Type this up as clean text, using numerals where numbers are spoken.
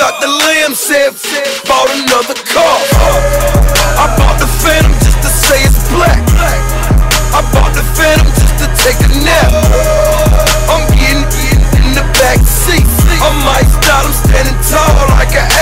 got the lamb said, bought another car. I bought the Phantom just to say it's black. I bought the Phantom just to take a nap. I'm getting in the back seat. I'm iced out, I'm standing tall like an